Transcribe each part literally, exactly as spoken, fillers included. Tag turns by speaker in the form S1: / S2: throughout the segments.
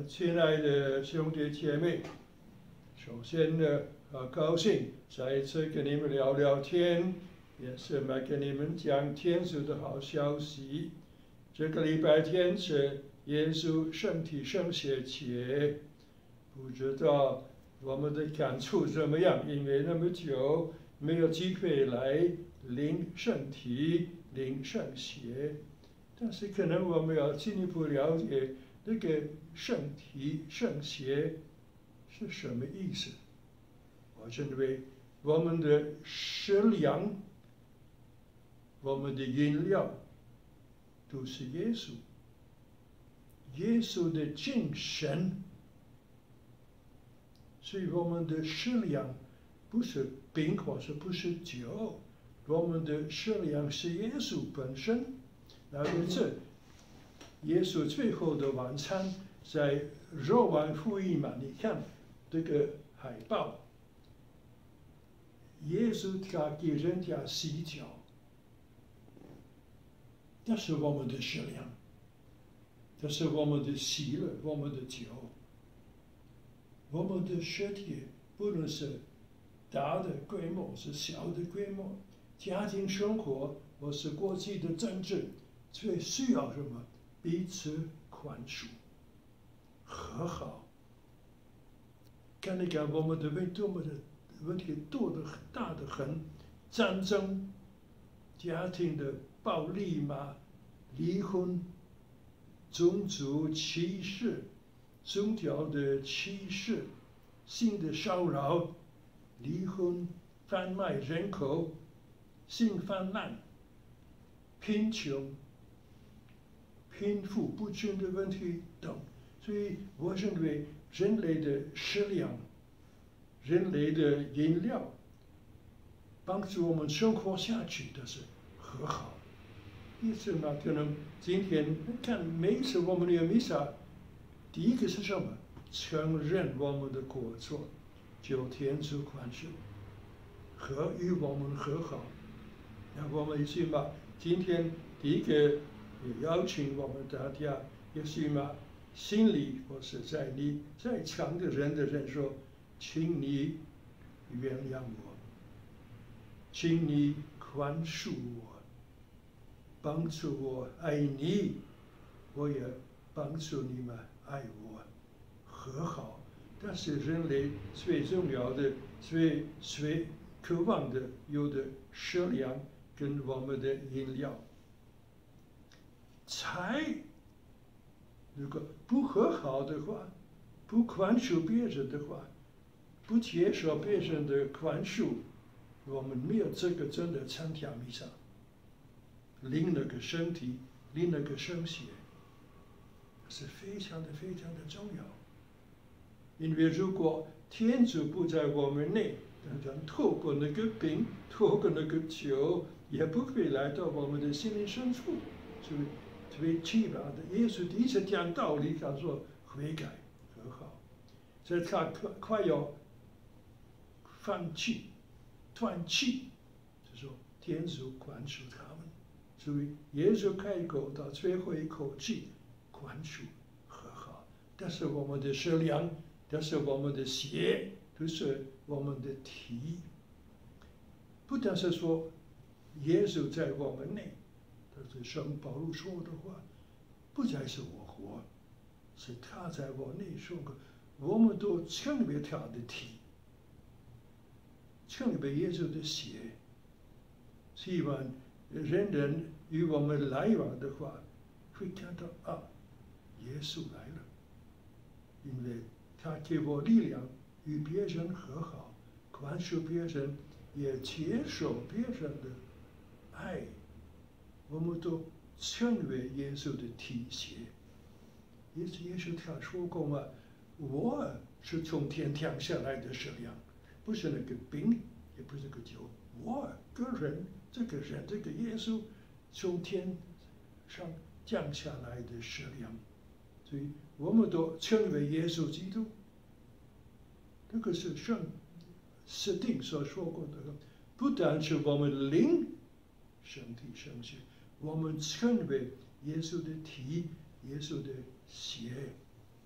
S1: 亲爱的兄弟姐妹，首先呢，很高兴再一次跟你们聊聊天，也是来跟你们讲天主的好消息。这个礼拜天是耶稣身体圣血节，不知道我们的感触怎么样？因为那么久没有机会来领圣体、领圣血，但是可能我们要进一步了解那个圣体、圣血是什么意思。我认为我们的食粮、我们的饮料都是耶稣，耶稣的精神。所以我们的食粮不是饼或是不是酒，我们的食粮是耶稣本身。那因此，耶稣最后的晚餐在若望福音嘛，你看这个海报，耶稣他给人家洗脚，这是我们的食粮，这是我们的喜乐，我们的酒。我们的身体不论是大的规模是小的规模，家庭生活或是国际的政治，最需要什么？彼此宽恕、和好。看你看我们的问多么的问题多的大的很，战争、家庭的暴力嘛，离婚、种族歧视。宗教的歧视、性的骚扰、离婚、贩卖人口、性泛滥、贫穷、贫富不均的问题等。所以我认为人类的食粮、人类的饮料，帮助我们生活下去的是和好。因此呢，可能今天看每一次我们的弥撒。第一个是什么？承认我们的过错，求天主宽恕，和与我们和好。那我们一起嘛，今天第一个邀请我们大家，也是嘛，心里或是在你在场的人的人说，请你原谅我，请你宽恕我，帮助我爱你，我也帮助你们。爱我，和好，但是人类最重要的、最最渴望的，有的食粮跟我们的饮料。财，如果不和好的话，不宽恕别人的话，不接受别人的宽恕，我们没有这个真的参加弥撒，领那个身体，领那个圣血。是非常的非常的重要，因为如果天主不在我们内，透过那个饼，透过那个酒，也不会来到我们的心灵深处。所以最起码的，耶稣第一次讲道理，他说悔改和好，所以他快快要放弃、断气，就说天主宽恕他们。所以耶稣开口到最后一口气。宽恕和好，但是我们的食粮，但是我们的血，都是我们的体。不但是说耶稣在我们内，但是圣保禄说的话，不再是我活，是他在我内说过，我们都成为他的体，成为耶稣的血。希望人人与我们来往的话，会看到啊。耶稣来了，因为他给我力量与别人和好，宽恕别人，也接受别人的爱，我们都成为耶稣的体系。耶稣耶稣他说过嘛，我是从天降下来的食粮，不是那个饼，也不是那个酒，我个人这个人这个耶稣从天上降下来的食粮。所以我们都称为耶稣基督，这个是圣斯定所说过的，不但是我们灵身体圣血，我们称为耶稣的体，耶稣的血。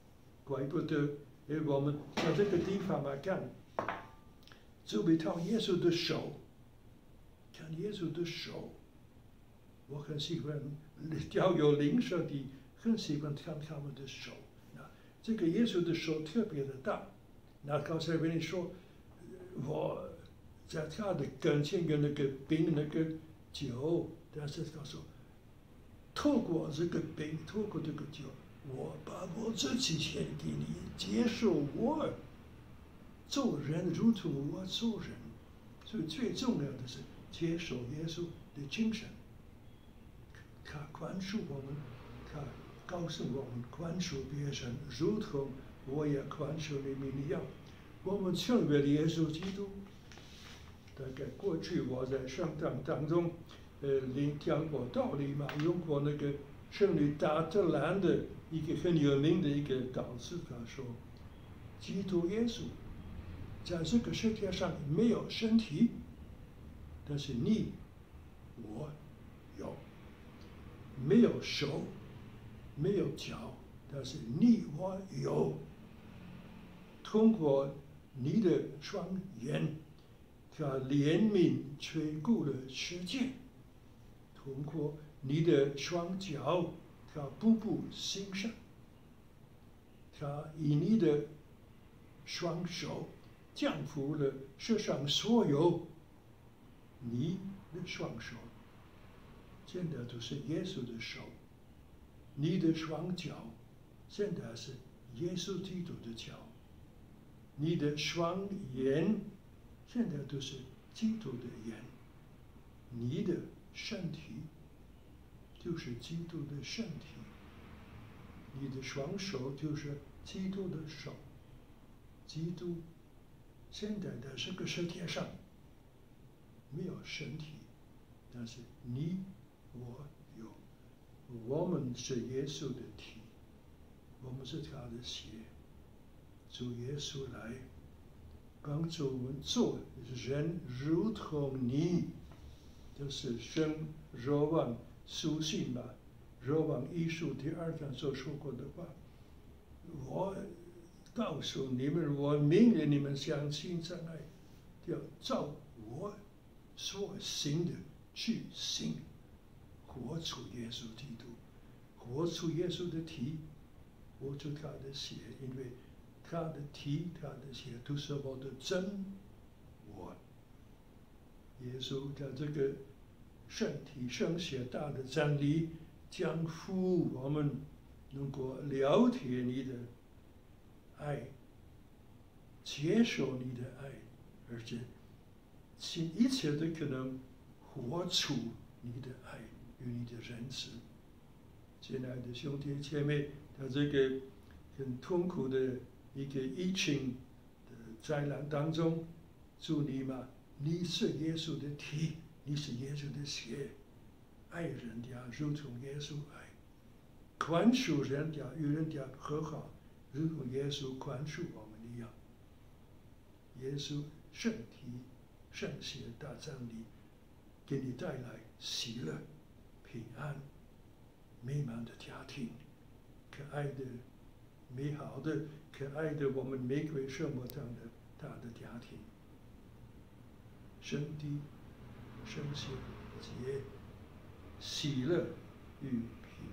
S1: 怪不得，哎，我们在这个地方来看，就比到耶稣的手，看耶稣的手，我很喜欢，要有灵舍的，很喜欢看他们的手。那这个耶稣的手特别的大。那刚才跟你说，我在他的跟前跟那个饼那个酒，但是他说，透过这个饼，透过这个酒，我把我自己献给你，接受我做人，如同我做人。所以最重要的是接受耶稣的精神。他宽恕我们，他告诉我们宽恕别人，如同我也宽恕你们一样。我们成为了耶稣基督。大概过去我在圣堂当中，呃，领讲过道理嘛，用过那个圣女大德兰的一个很有名的一个导师，他说，基督耶稣在这个世界上没有身体，但是你我有。没有手，没有脚，但是你我有。通过你的双眼，他怜悯垂顾了世界；通过你的双脚，他步步欣赏；他以你的双手降服了世上所有。你的双手现在都是耶稣的手，你的双脚现在是耶稣基督的脚，你的双眼现在都是基督的眼，你的身体就是基督的身体，你的双手就是基督的手。基督现在在这个世界上没有身体，但是你我有，我们是耶稣的体，我们是他的血。主耶稣来帮助我们做人，如同你，就是圣若望书信吧，若望一书第二章所说过的话。我告诉你们，我命令你们相信真爱，要照我所行的去行。活出耶稣基督，活出耶稣的体，活出他的血，因为他的体、他的血都是我的真我。耶稣在这个身体圣血大的真理，将服我们能够了解你的爱，接受你的爱，而且尽一切的可能活出你的爱。与你的仁慈。亲爱的兄弟姐妹，在这个很痛苦的一个疫情的灾难当中，祝你嘛，你是耶稣的体，你是耶稣的血，爱人家如同耶稣爱，宽恕人家与人家和好，如同耶稣宽恕我们一样。耶稣圣体、圣血大真理，给你带来喜乐、平安、美满的家庭，可爱的、美好的、可爱的我们玫瑰圣母堂的大的家庭。圣体、圣血节，喜乐与平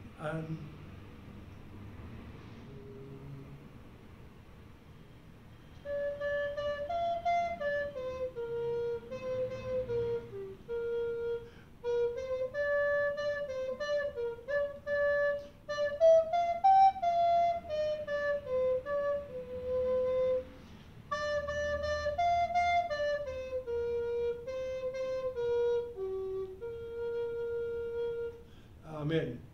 S1: 安。Amen.